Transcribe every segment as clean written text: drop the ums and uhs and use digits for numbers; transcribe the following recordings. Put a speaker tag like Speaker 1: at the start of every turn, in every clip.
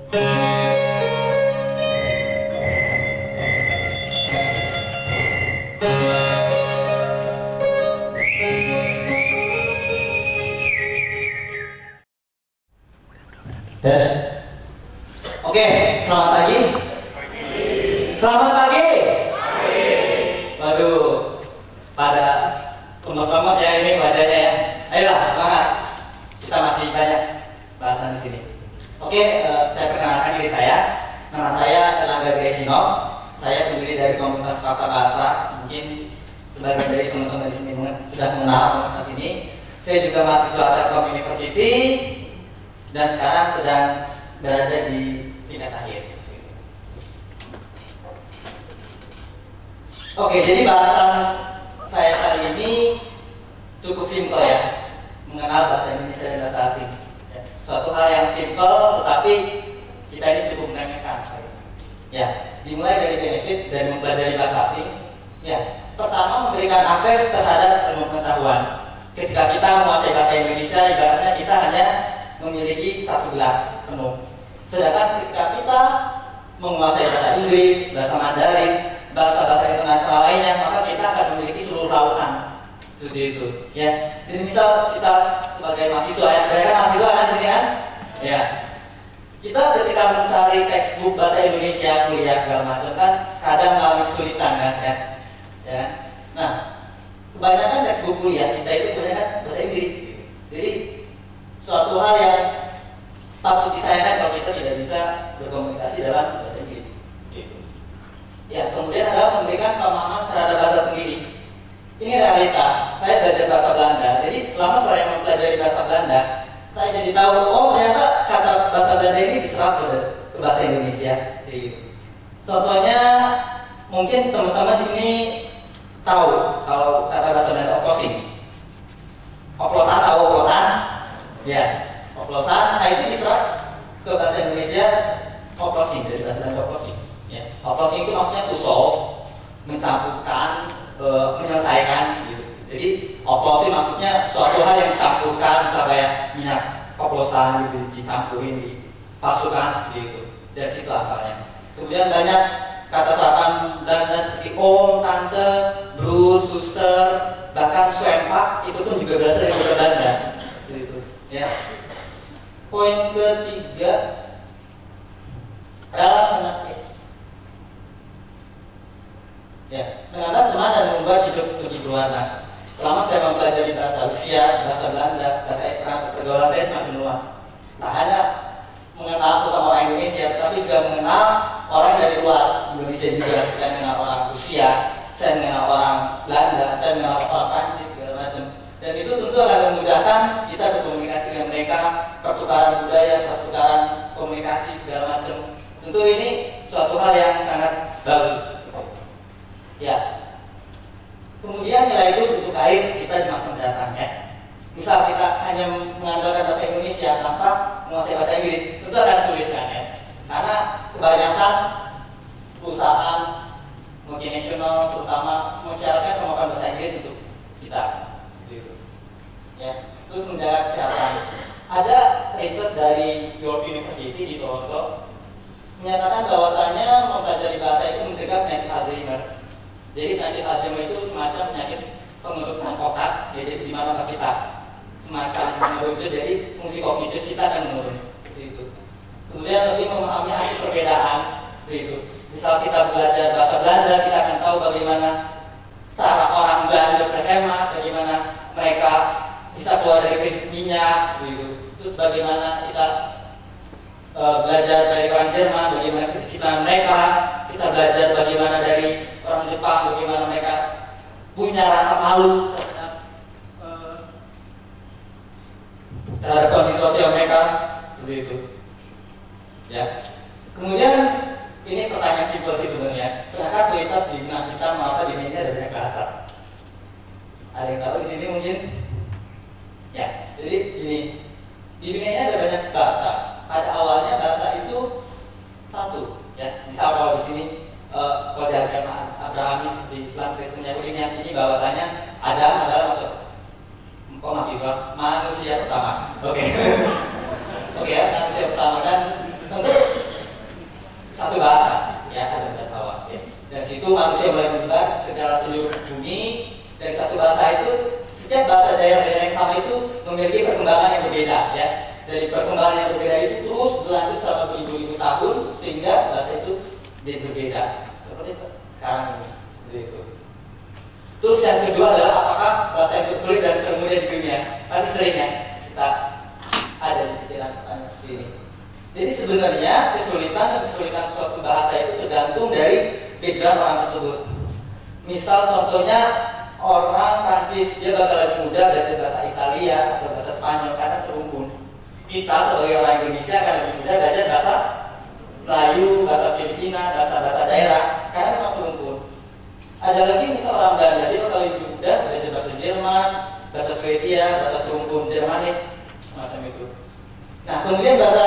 Speaker 1: Oke, selamat pagi. Selamat pagi. Waduh, pada lemas-lemas ya ini wajahnya ya. Ayolah, semangat. Kita masih banyak bahasan di sini. Oke, saya perkenalkan diri saya. Nama saya Erlangga Greschinov. Saya pendiri dari komunitas Fakta Bahasa. Mungkin sebagian dari teman-teman di sini sudah mengenal komunitas ini. Saya juga mahasiswa Telkom University dan sekarang sedang berada di tingkat akhir. Oke, jadi bahasan saya kali ini cukup simpel ya, mengenal bahasa Indonesia dan bahasa asing. Ya, suatu hal yang simpel, tetapi kita ini cukup menanyakan. Ya, dimulai dari benefit dari mempelajari bahasa asing. Ya, pertama memberikan akses terhadap ilmu pengetahuan. Ketika kita menguasai bahasa Indonesia, ibaratnya kita hanya memiliki satu gelas penuh. Sedangkan ketika kita menguasai bahasa Inggris, bahasa Mandarin, bahasa-bahasa internasional lainnya, maka kita akan memiliki seluruh lautan. Seperti itu, ya. Jadi misal kita sebagai mahasiswa, ya, mereka mahasiswa kan sini kan? Ya. Kita ketika mencari textbook bahasa Indonesia, kuliah segala macam kan, kadang mengalami kesulitan kan, ya. Ya. Nah, kebanyakan textbook kuliah kita itu kebanyakan bahasa Inggris. Jadi suatu hal yang patut disayangkan kalau kita tidak bisa berkomunikasi dalam bahasa Inggris. Gitu. Ya, kemudian adalah memberikan pemahaman terhadap bahasa sendiri. Ini realita. Saya belajar bahasa Belanda. Jadi selama saya mempelajari bahasa Belanda, saya jadi tahu, oh ternyata kata bahasa Belanda ini diserap ke bahasa Indonesia. Gitu. Contohnya, mungkin teman-teman di sini tahu kalau kata bahasa Belanda oplossing. Oplosan, tahu oplosan? Ya. Oplosan, nah itu diserap ke bahasa Indonesia oplossing, dari bahasa Belanda oplossing. Ya. Oplossing itu maksudnya to solve, mencampurkan, menyelesaikan gitu. Jadi oplossing maksudnya suatu hal yang dicampurkan, misalnya kayak minyak oplosan gitu, dicampurin, dipalsukan seperti itu. Dari situ asalnya. Kemudian banyak kata sapaan Belanda seperti om, tante, broer, suster, bahkan swempak itu pun juga berasal dari bahasa Belanda. Gitu. Ya. Poin ketiga adalah menepis. Ya, menganggap teman dan membuat hidup lebih berwarna. Selama saya mempelajari bahasa Rusia, bahasa Belanda, bahasa Esperanto, pergaulan saya semakin luas. Tak hanya mengenal sesama orang Indonesia, tetapi juga mengenal orang dari luar Indonesia juga. Saya mengenal orang Rusia, saya mengenal orang Belanda, saya mengenal orang Prancis segala macam. Dan itu tentu akan memudahkan kita berkomunikasi dengan mereka, pertukaran budaya, pertukaran komunikasi segala macam. Tentu ini suatu hal yang sangat bagus. Ya. Kemudian nilai plus untuk air kita di masa mendatang ya. Misal kita hanya mengandalkan bahasa Indonesia tanpa menguasai bahasa Inggris, tentu akan sulit kan ya. Karena kebanyakan perusahaan multinasional terutama mensyaratkan kemampuan bahasa Inggris untuk kita. Gitu. Ya. Terus menjaga kesehatan. Ada riset dari York University di Toronto menyatakan bahwasanya mempelajari bahasa itu mencegah penyakit Alzheimer. Jadi penyakit Alzheimer itu semacam penyakit penurunan otak, jadi di mana otak kita semacam menurun, jadi fungsi kognitif kita akan menurun. Seperti itu. Kemudian lebih memahami arti perbedaan, seperti itu. Misal kita belajar bahasa Belanda, kita akan tahu bagaimana cara orang Belanda berhemat, bagaimana mereka bisa keluar dari krisis minyak, seperti itu. Terus bagaimana kita belajar dari orang Jerman, bagaimana kedisiplinan mereka, kita belajar bagaimana dari orang Jepang, bagaimana mereka punya rasa malu terhadap kondisi sosial mereka, seperti itu. Ya. Kemudian ini pertanyaan simpel sih sebenarnya. Kenapa kualitas di benak kita mengapa di dunia ada banyak bahasa? Ada yang tahu di sini mungkin? Ya. Jadi ini di dunia ada banyak bahasa. Pada awalnya bahasa itu satu, ya. Misal kalau di sini kalau di agama Abrahamis di Islam, Kristen, Yahudi ini bahwasanya Adam adalah mahasiswa manusia pertama. Oke. Oke ya, manusia pertama dan tentu Jadi sebenarnya kesulitan suatu bahasa itu tergantung dari background orang tersebut. Misal contohnya orang Prancis, dia bakal lebih mudah belajar bahasa Italia atau bahasa Spanyol karena serumpun. Kita sebagai orang Indonesia akan lebih mudah belajar bahasa Melayu, bahasa Filipina, bahasa daerah karena memang serumpun. Ada lagi misal orang Belanda, dia bakal lebih mudah belajar bahasa Jerman, bahasa Swedia, bahasa serumpun Jermanik, semacam itu. Nah, kemudian bahasa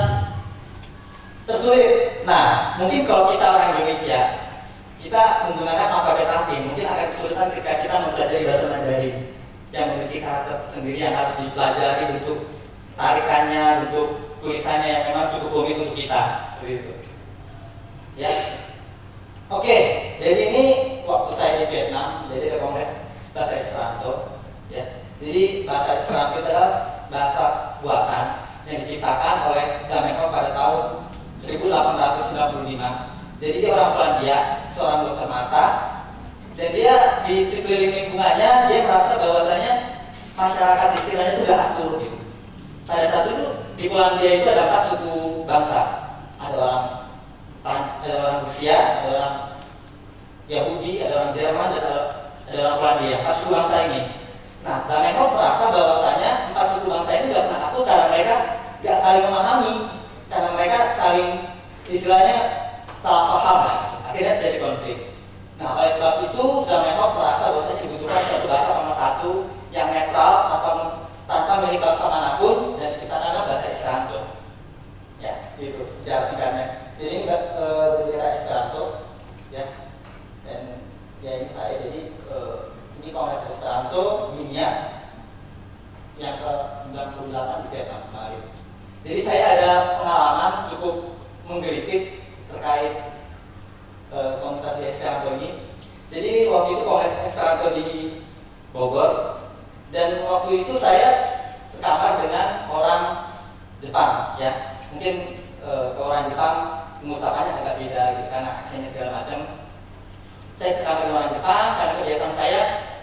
Speaker 1: tersulit. Nah, mungkin kalau kita orang Indonesia, kita menggunakan alfabet Latin, mungkin akan kesulitan ketika kita mempelajari bahasa Mandarin yang memiliki karakter sendiri yang harus dipelajari bentuk tarikannya, bentuk tulisannya yang memang cukup rumit untuk kita, seperti itu. Ya, oke. Jadi ini waktu saya di Vietnam, jadi ada kongres bahasa Esperanto. Ya, jadi bahasa Esperanto itu adalah bahasa buatan yang diciptakan oleh Zamenhof pada tahun 1895. Jadi dia orang Polandia, seorang dokter mata, dan dia di sekeliling lingkungannya dia merasa bahwasanya masyarakat istilahnya itu gak atur gitu. Pada saat itu di Polandia itu ada 4 suku bangsa, ada orang Rusia, ada orang Yahudi, ada orang Jerman, dan ada orang Polandia. 4 suku bangsa ini. Nah, Zamenhof merasa bahwasanya 4 suku bangsa ini gak pernah atur karena mereka gak saling memahami, karena mereka saling istilahnya salah paham lah. Akhirnya terjadi konflik. Nah, oleh sebab itu Zamenhof merasa bahwasanya dibutuhkan satu bahasa nomor satu yang netral tanpa milik bangsa manapun, dan diciptakanlah bahasa Esperanto. Ya, gitu sejarah singkatnya. Jadi ini bendera Esperanto, ya. Dan ya ini saya. Jadi ini Kongres Esperanto dunia yang ke-98 di Vietnam kemarin. Jadi saya ada pengalaman cukup menggelitik terkait komunitas di Esperanto ini. Jadi waktu itu Kongres Esperanto di Bogor, dan waktu itu saya sekamar dengan orang Jepang, ya. Mungkin ke orang Jepang mengucapkannya agak beda gitu karena aksennya segala macam. Saya sekamar dengan orang Jepang karena kebiasaan saya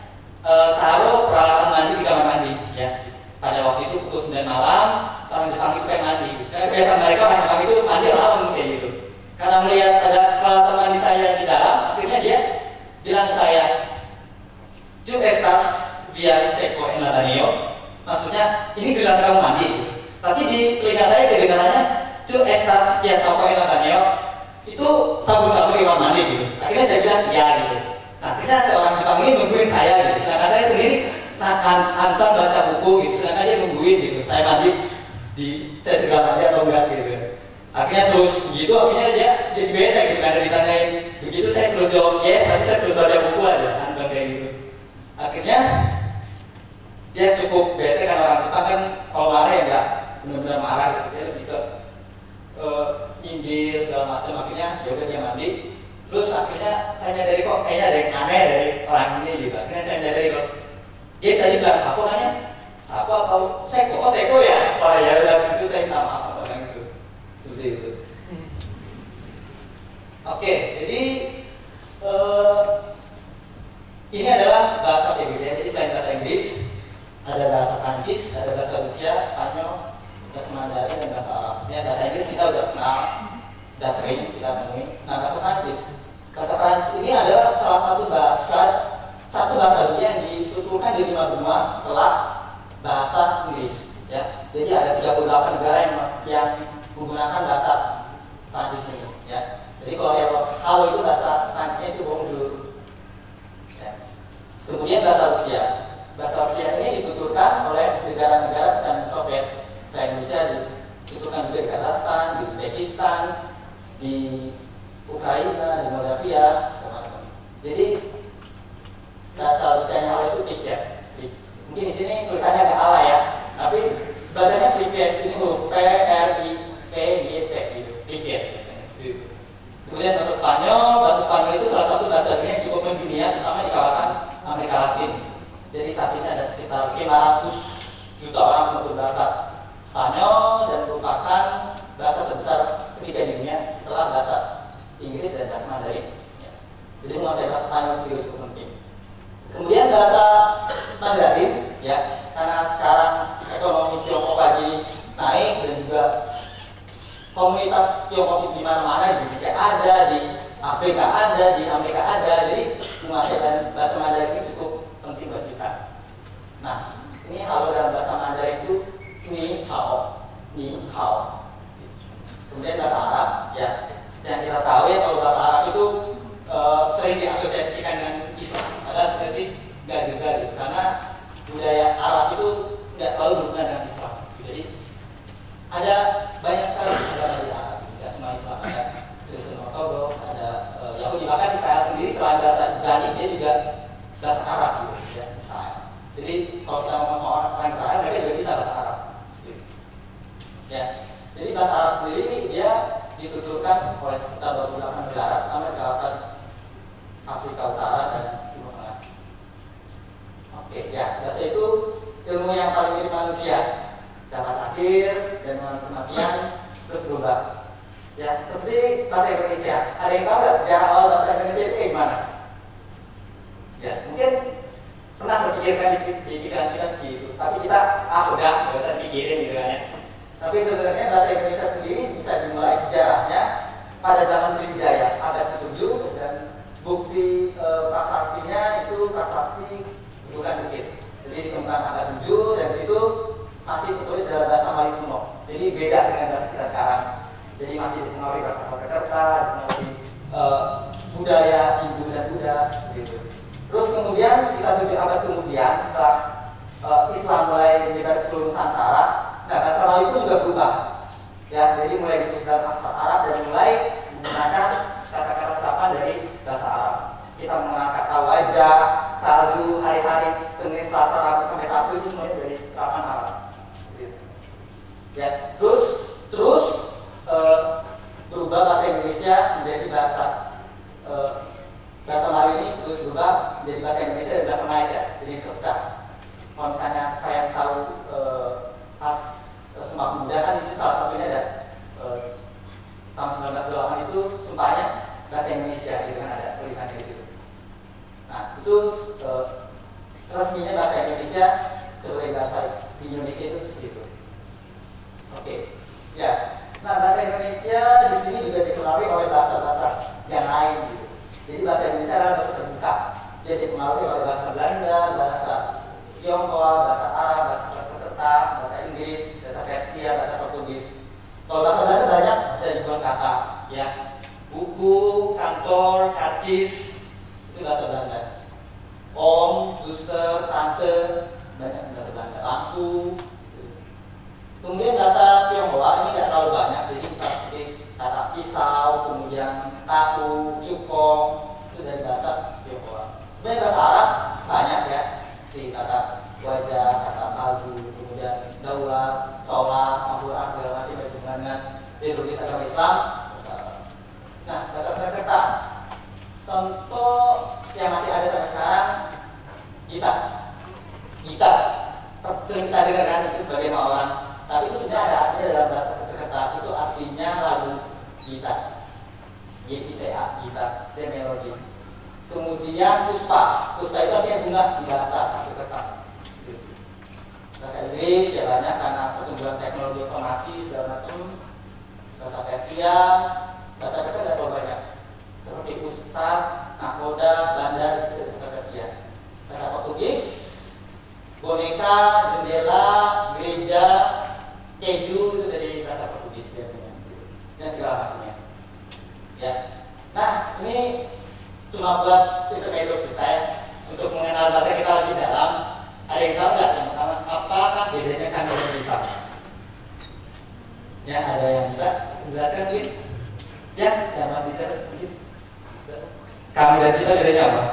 Speaker 1: taruh peralatan mandi di kamar mandi, ya. Pada waktu itu pukul 9 malam, orang Jepang itu pengen mandi. Karena kebiasaan mereka orang Jepang itu mandi malam kayak gitu. Karena melihat ada peralatan mandi saya di dalam, akhirnya dia bilang ke saya, "Tu estas via seco en la baño." Maksudnya, ini giliran kamu mandi. Tapi di telinga saya kedengarannya, "Tu estas via seco en la baño." Itu sabun kamu di kamar mandi gitu. Akhirnya saya bilang, "Ya," gitu. Nah, akhirnya seorang Jepang ini nungguin saya gitu. Sedangkan saya sendiri nonton baca buku gitu. Sedangkan dia nungguin gitu. Saya mandi saya segera mandi atau enggak gitu. Akhirnya terus begitu, akhirnya dia jadi beda gitu. Karena ditanyain begitu, saya terus jawab yes, tapi saya terus baca buku aja, nonton kayak gitu. Akhirnya dia cukup bete karena orang Jepang kan kalau marah ya enggak benar-benar marah gitu. Dia lebih ke inggil segala macam. Akhirnya ya udah dia mandi. Terus akhirnya saya nyadari kok kayaknya ada yang aneh dari orang ini gitu. Akhirnya saya nyadari kok dia tadi bilang sapo, nanya sapo atau seko? Oh seko ya? Oh ya udah, situ saya minta maaf sama orang itu. Seperti itu. Oke, jadi ini adalah bahasa PBB. Jadi selain bahasa Inggris, ada bahasa Prancis, ada bahasa Rusia, Spanyol, bahasa Mandarin, dan bahasa Arab. Ya, bahasa Inggris kita udah kenal, udah sering kita temui. Nah, bahasa Prancis. Bahasa Prancis ini adalah salah satu bahasa dunia yang dituturkan di 5 benua setelah bahasa Inggris. Ya, jadi ada 38 negara yang menggunakan bahasa Prancis ini. Ya, jadi kalau halo itu bahasa Prancisnya itu bonjour. Ya. Kemudian bahasa Rusia. Bahasa Rusia ini dituturkan oleh negara-negara pecahan Soviet. Selain Rusia dituturkan juga di Kazakhstan, di Uzbekistan, di Ukraina, di Moldavia, segala macam. Jadi bahasa Rusianya halo itu Privyet. Mungkin di sini tulisannya agak ala ya, tapi bacanya Privyet. Ini huruf P R I V Y T gitu. Privyet. Kemudian bahasa Spanyol itu salah satu bahasa dunia yang cukup mendunia, terutama di kawasan Amerika Latin. Jadi saat ini ada sekitar 500 juta orang penutur bahasa Spanyol dan merupakan bahasa terbesar ketiga di dunia setelah bahasa Inggris dan bahasa Mandarin. Ya. Jadi menguasai bahasa Spanyol itu juga cukup penting. Kemudian bahasa Mandarin, ya, karena sekarang ekonomi Tiongkok lagi naik dan juga komunitas Tiongkok di mana-mana, di Indonesia ada, di Afrika ada, di Amerika ada. Jadi menguasai bahasa Mandarin ini cukup penting buat kita. Nah, ini halo dalam bahasa Mandarin itu ni hao, ni hao. Kemudian bahasa Arab, ya, yang kita tahu ya kalau bahasa Arab itu sering diasosiasikan dengan Islam. Padahal sebenarnya sih nggak juga gitu, karena budaya Arab itu nggak selalu berhubungan dengan Islam. Jadi ada banyak sekali agama di Arab, nggak cuma Islam, ada Kristen Ortodoks, ada Yahudi, bahkan Israel sendiri selain bahasa Ibrani dia juga bahasa Arab gitu, ya, Israel. Jadi kalau kita ngomong sama orang Israel, mereka juga bisa bahasa Arab. Gitu. Ya, jadi bahasa Arab sendiri dia dituturkan oleh sekitar 28 negara, terutama di kawasan Afrika Utara dan Timur Tengah. Oke, ya, bahasa itu ilmu yang paling mirip manusia, dapat akhir dan kematian terus berubah. Ya, seperti bahasa Indonesia. Ada yang tahu nggak sejarah awal bahasa Indonesia itu kayak gimana? Ya, mungkin pernah terpikirkan di pikiran kita seperti itu. Tapi kita udah nggak usah dipikirin gitu kan ya. Tapi sebenarnya bahasa Indonesia sendiri bisa dimulai sejarahnya pada zaman Sriwijaya abad ke-7, dan bukti prasastinya itu prasasti Gundukan Bukit. Jadi ditemukan abad 7 dan situ masih tertulis dalam bahasa Melayu kuno. Jadi beda dengan bahasa kita sekarang. Jadi masih dipengaruhi bahasa Sanskerta, dipengaruhi budaya Hindu dan Buddha, gitu. Terus kemudian sekitar 7 abad kemudian setelah Islam mulai menyebar ke seluruh Nusantara, nah bahasa Melayu pun juga berubah. Ya, jadi mulai ditulis dalam alfabet Arab dan mulai menggunakan kata-kata serapan dari bahasa Arab. Kita mengenal kata wajah, salju, hari-hari, Senin, Selasa, Rabu sampai Sabtu itu semuanya dari serapan Arab. Gitu. Ya, terus berubah bahasa Indonesia menjadi bahasa Melayu ini terus berubah menjadi bahasa Indonesia dan bahasa Malaysia, jadi terpecah. Kalau misalnya kalian tahu pas Sumpah Pemuda kan di situ salah satunya ada tahun 1928 itu sumpahnya bahasa Indonesia, gitu kan, ada tulisannya di situ. Nah itu resminya bahasa Indonesia sebagai bahasa di Indonesia itu seperti itu. Oke, ya. Nah bahasa Indonesia di sini juga dipengaruhi oleh bahasa-bahasa yang lain, gitu. Jadi bahasa Indonesia adalah bahasa terbuka. Dia dipengaruhi oleh bahasa Belanda, bahasa Tionghoa, bahasa Arab, bahasa Sanskerta, bahasa Inggris, bahasa Persia, bahasa Portugis. Kalau bahasa Belanda banyak ada ribuan kata, ya. Buku, kantor, karcis, itu bahasa Belanda. Om, suster, tante, banyak bahasa Belanda. Lampu. Kemudian bahasa Tionghoa ini tidak terlalu banyak, jadi bisa seperti kata pisau, kemudian tahu, cukong, itu dari bahasa Tionghoa. Kemudian bahasa Arab banyak ya, seperti kata wajah, kata salju, kemudian daulat, sholat, Al-Quran, segala macam berhubungan dengan liturgi agama Islam. Nah, bahasa Sanskerta, contoh yang masih ada sampai sekarang, kita sering kita dengar kan itu sebagai orang. Tapi itu sebenarnya ada artinya dalam bahasa Sanskerta, itu artinya lagu gita, G-I-T-A, gita, dan melodi. Kemudian puspa itu artinya bunga di bahasa Sanskerta. Bahasa Inggris ya banyak karena pertumbuhan teknologi informasi segala macam. Bahasa Persia tidak terlalu banyak, seperti ustad, nakoda, bandar, itu bahasa Persia. Bahasa Portugis, boneka, jendela, gereja, keju itu dari bahasa Portugis biasanya, dan segala macamnya. Ya, nah ini cuma buat intermezzo kita ya, untuk mengenal bahasa kita lebih dalam. Ada yang tahu nggak yang pertama apakah bedanya kami dan kita? Ya, ada yang bisa menjelaskan mungkin? Ya, yang masih bisa mungkin. Kami dan kita bedanya apa?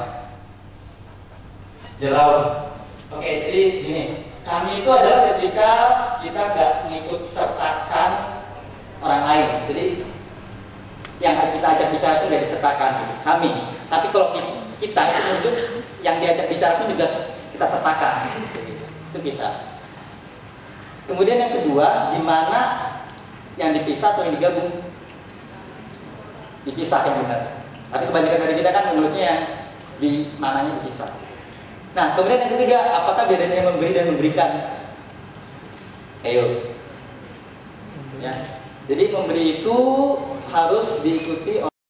Speaker 1: Jauh. Oke, jadi gini. Kami itu adalah ketika kita nggak mengikut sertakan orang lain. Jadi yang kita ajak bicara itu nggak disertakan kami. Tapi kalau kita itu untuk yang diajak bicara pun juga kita sertakan. Itu kita. Kemudian yang kedua, di mana yang dipisah atau yang digabung? Dipisah yang benar. Tapi kebanyakan dari kita kan menulisnya yang di mananya dipisah. Nah, kemudian yang ketiga, apakah bedanya memberi dan memberikan? Ayo. Ya. Jadi memberi itu harus diikuti oleh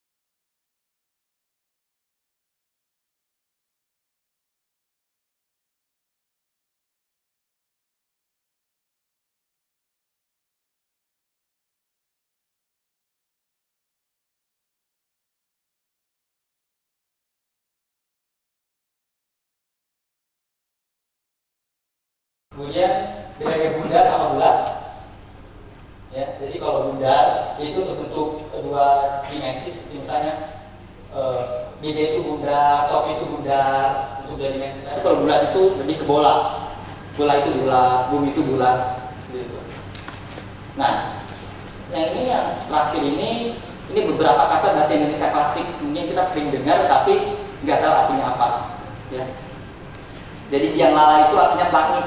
Speaker 1: kemudian bilangnya bundar sama bulat. Ya, jadi kalau bundar itu untuk bentuk dua dimensi, seperti misalnya meja itu bundar, top itu bundar untuk dua dimensi. Tapi kalau bulat itu lebih ke bola. Bola itu bulat, bumi itu bulat, seperti itu. Nah, yang ini yang terakhir ini beberapa kata bahasa Indonesia klasik. Mungkin kita sering dengar tapi nggak tahu artinya apa. Ya. Jadi biang lala itu artinya langit.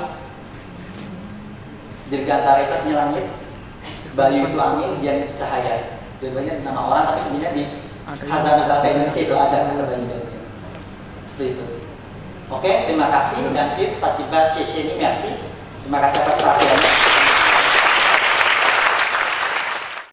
Speaker 1: Dirgantara itu artinya langit. Bayu itu angin, Dian itu cahaya. Banyak nama orang, tapi sebenarnya di khazanah bahasa Indonesia itu ada kata Bayu. Seperti itu. Oke, terima kasih dan please spasiba, merci. Terima kasih atas perhatiannya.